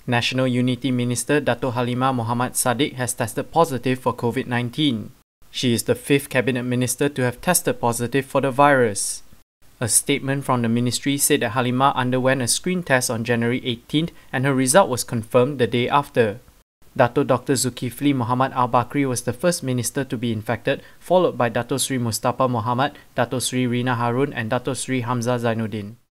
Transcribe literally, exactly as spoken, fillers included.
National Unity Minister Datuk Halimah Mohamed Sadique has tested positive for COVID nineteen. She is the fifth cabinet minister to have tested positive for the virus. A statement from the ministry said that Halimah underwent a screen test on January eighteenth and her result was confirmed the day after. Datuk Doctor Zulkifli Muhammad Al-Bakri was the first minister to be infected, followed by Datuk Sri Mustafa Mohamed, Datuk Sri Rina Harun and Datuk Sri Hamzah Zainuddin.